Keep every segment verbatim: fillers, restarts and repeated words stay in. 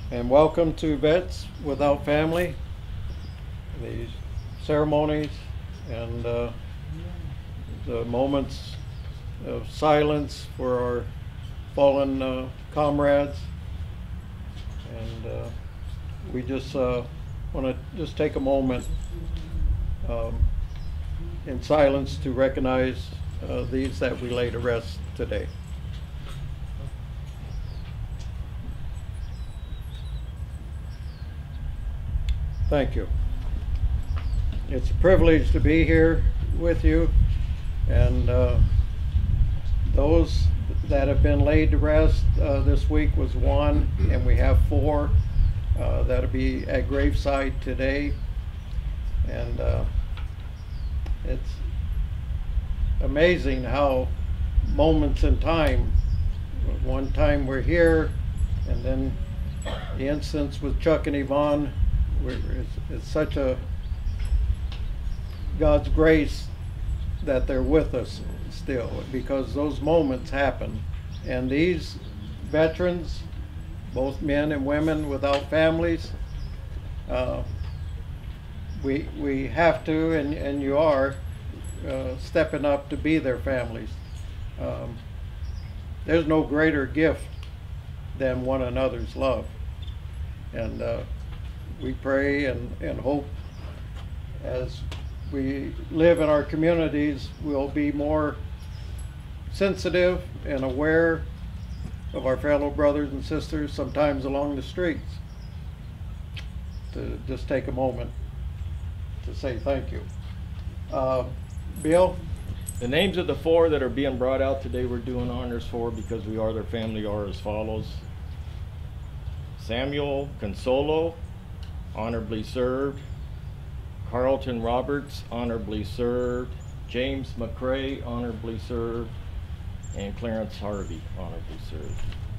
And welcome to Vets Without Family, the ceremonies and uh, the moments of silence for our fallen uh, comrades. And uh, we just uh, want to just take a moment um, in silence to recognize uh, these that we lay to rest today. Thank you. It's a privilege to be here with you, and uh, those that have been laid to rest uh, this week was one, and we have four uh, that'll be at graveside today. And uh, it's amazing how moments in time, one time we're here, and then the instance with Chuck and Yvonne, we're, it's, it's such a God's grace that they're with us still, because those moments happen. And these veterans, both men and women without families, uh, we we have to, and, and you are, uh, stepping up to be their families. Um, there's no greater gift than one another's love. And uh, we pray and, and hope as we live in our communities, we'll be more sensitive and aware of our fellow brothers and sisters, sometimes along the streets, to just take a moment to say thank you. Uh, Bill? The names of the four that are being brought out today we're doing honors for because we are their family are as follows. Samuel Consolo, honorably served. Carlton Roberts, honorably served. James McRae, honorably served. And Clarence Harvey, honorably served.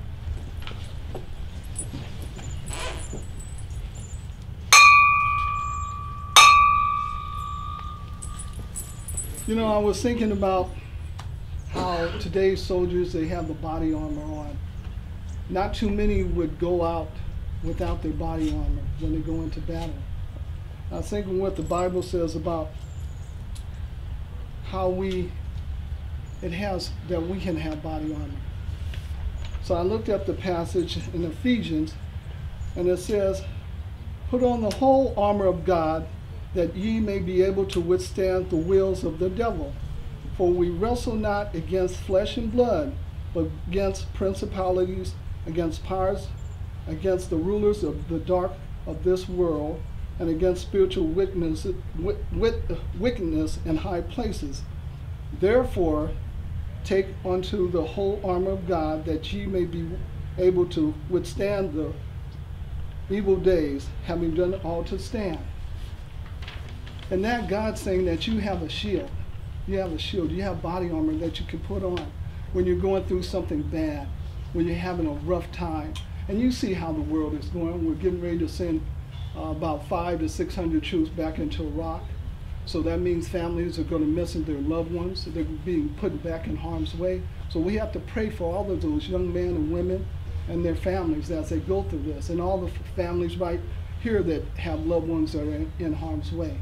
You know, I was thinking about how today's soldiers, they have the body armor on. Not too many would go out without their body armor when they go into battle. I was thinking what the Bible says about how we, it has, that we can have body armor. So I looked up the passage in Ephesians, and it says, "Put on the whole armor of God, that ye may be able to withstand the wills of the devil. For we wrestle not against flesh and blood, but against principalities, against powers, against the rulers of the dark of this world, and against spiritual wickedness, wickedness in high places. Therefore, take unto the whole armor of God, that ye may be able to withstand the evil days, having done all to stand." And that God's saying that you have a shield. You have a shield. You have body armor that you can put on when you're going through something bad, when you're having a rough time. And you see how the world is going. We're getting ready to send uh, about five to six hundred troops back into Iraq. So that means families are going to miss their loved ones. They're being put back in harm's way. So we have to pray for all of those young men and women and their families as they go through this, and all the families right here that have loved ones that are in, in harm's way.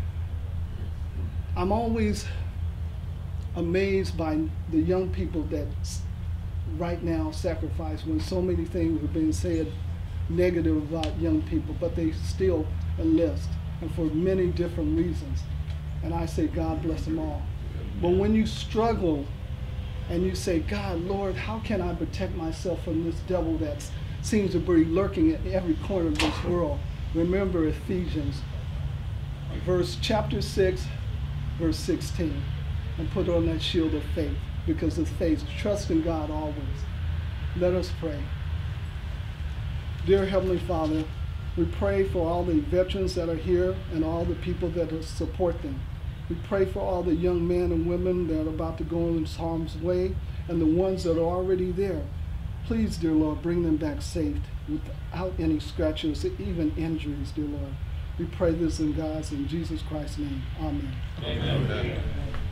I'm always amazed by the young people that right now sacrifice when so many things are being said negative about young people, but they still enlist, and for many different reasons. And I say, God bless them all. But when you struggle and you say, God, Lord, how can I protect myself from this devil that seems to be lurking at every corner of this world? Remember Ephesians, verse chapter six, verse sixteen, and put on that shield of faith, because of faith, trust in God always. Let us pray. Dear Heavenly Father, we pray for all the veterans that are here and all the people that support them. We pray for all the young men and women that are about to go in harm's way, and the ones that are already there. Please, dear Lord, bring them back safe without any scratches, even injuries, dear Lord. We pray this in God's and Jesus Christ's name. Amen. Amen. Amen.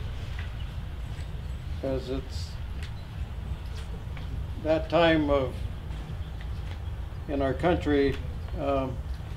As it's that time of in our country, um,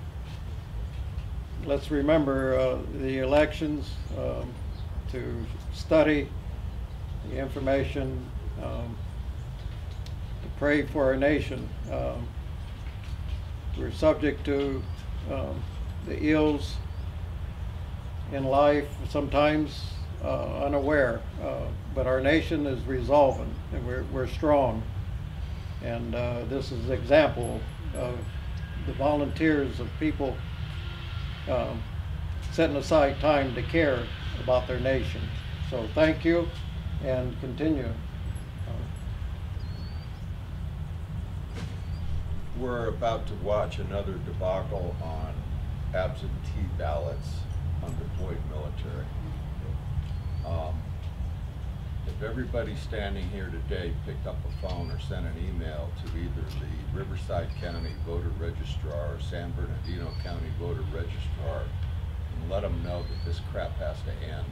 let's remember uh, the elections, um, to study the information, um, to pray for our nation. Um, we're subject to um, the ills in life, sometimes uh, unaware, uh, but our nation is resolving, and we're, we're strong. And uh, this is an example of the volunteers of people um, setting aside time to care about their nation. So thank you, and continue. We're about to watch another debacle on absentee ballots on deployed military. Um, if everybody standing here today picked up a phone or sent an email to either the Riverside County Voter Registrar or San Bernardino County Voter Registrar and let them know that this crap has to end.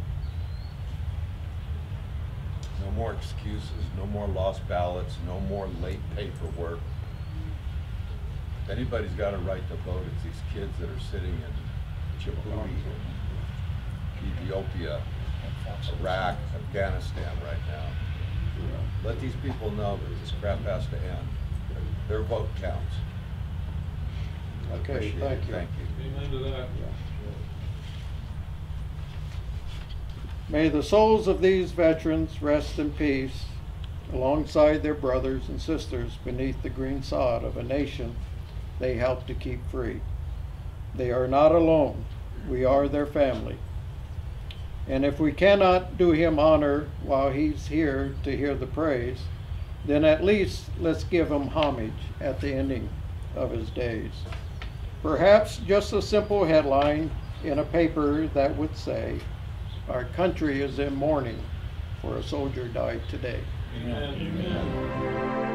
No more excuses, no more lost ballots, no more late paperwork. If anybody's got a right to vote, it's these kids that are sitting in Djibouti, Ethiopia, Iraq, Afghanistan right now. Let these people know that this crap has to end. Their vote counts. I Okay, appreciate thank it. you. Thank you. Amen to that. May the souls of these veterans rest in peace alongside their brothers and sisters beneath the green sod of a nation they helped to keep free. They are not alone. We are their family. And if we cannot do him honor while he's here to hear the praise, then at least let's give him homage at the ending of his days. Perhaps just a simple headline in a paper that would say, "Our country is in mourning, for a soldier died today." Amen. Amen.